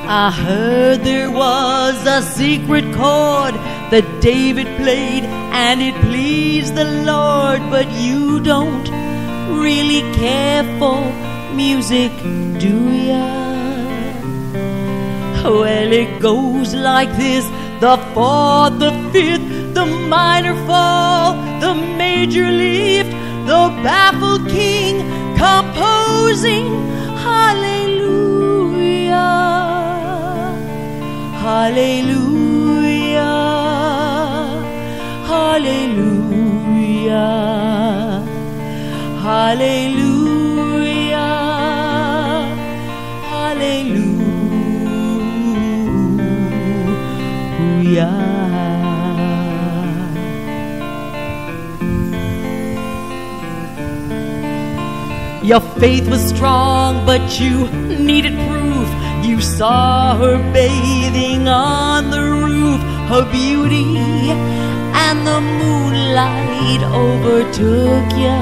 I heard there was a secret chord that David played and it pleased the Lord, but you don't really care for music, do ya? Well, it goes like this: the fourth, the fifth, the minor fall, the major lift, the baffled king composing hallelujah, hallelujah, hallelujah, hallelujah, hallelujah. Your faith was strong, but you needed proof. You saw her bathing on the roof, her beauty and the moonlight overtook you.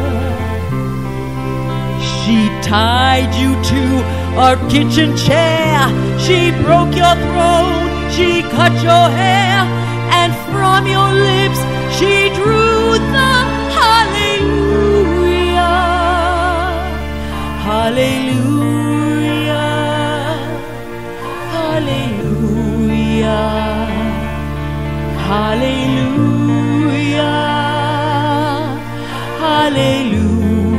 She tied you to a kitchen chair, she broke your throat, she cut your hair, and from your lips she drew the hallelujah, hallelujah, hallelujah, hallelujah, hallelujah.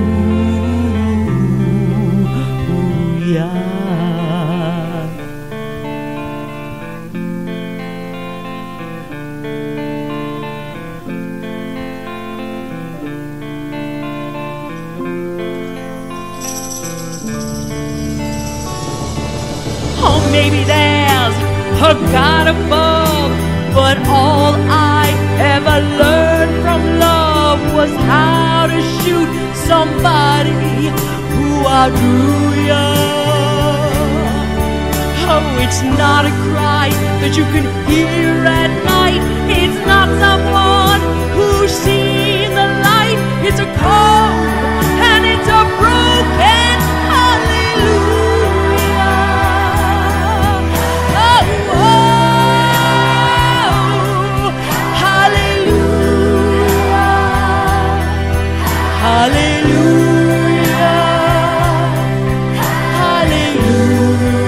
Oh, maybe there's a God above, but all I ever learned from love was how to shoot somebody who outdrew you. Oh, it's not a cry that you can hear at night. It's not someone who's seen the light. It's a call and it's a broken hallelujah. Oh, oh, hallelujah, hallelujah, hallelujah.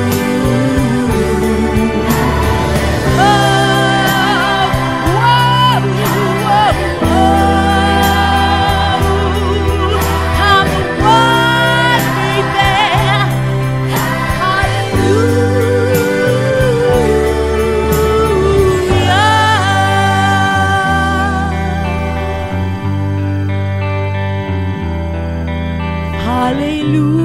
Hallelujah.